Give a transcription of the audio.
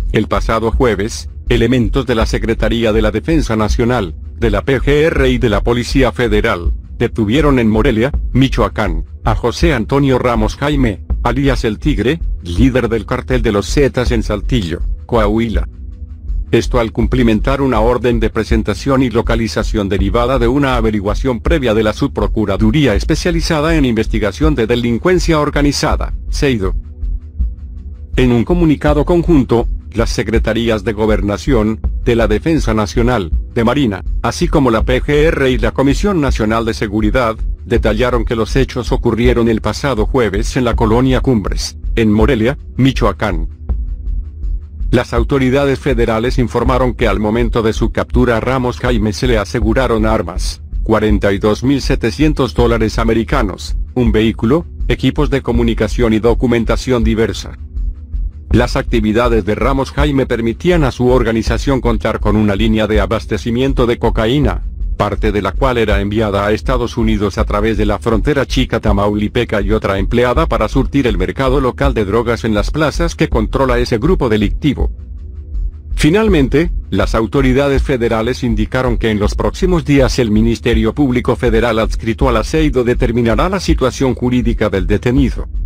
El pasado jueves, elementos de la Secretaría de la Defensa Nacional, de la PGR y de la Policía Federal, detuvieron en Morelia, Michoacán, a José Antonio Ramos Jaime, alias El Tigre, líder del cartel de los Zetas en Saltillo, Coahuila. Esto al cumplimentar una orden de presentación y localización derivada de una averiguación previa de la Subprocuraduría Especializada en Investigación de Delincuencia Organizada, SEIDO. En un comunicado conjunto, las Secretarías de Gobernación, de la Defensa Nacional, de Marina, así como la PGR y la Comisión Nacional de Seguridad, detallaron que los hechos ocurrieron el pasado jueves en la colonia Cumbres, en Morelia, Michoacán. Las autoridades federales informaron que al momento de su captura a Ramos Jaime se le aseguraron armas, $42.700 americanos, un vehículo, equipos de comunicación y documentación diversa. Las actividades de Ramos Jaime permitían a su organización contar con una línea de abastecimiento de cocaína, parte de la cual era enviada a Estados Unidos a través de la frontera chica tamaulipeca y otra empleada para surtir el mercado local de drogas en las plazas que controla ese grupo delictivo. Finalmente, las autoridades federales indicaron que en los próximos días el Ministerio Público Federal adscrito a la SEIDO determinará la situación jurídica del detenido.